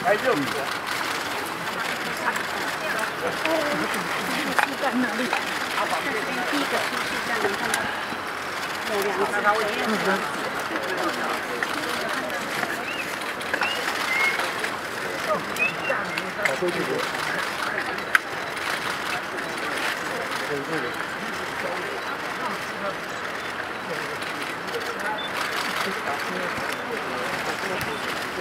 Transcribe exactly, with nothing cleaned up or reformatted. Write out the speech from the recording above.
哎，这个。 出在哪里？第一个出现在能看到有两只。 好，回去。对对对。 Thank you.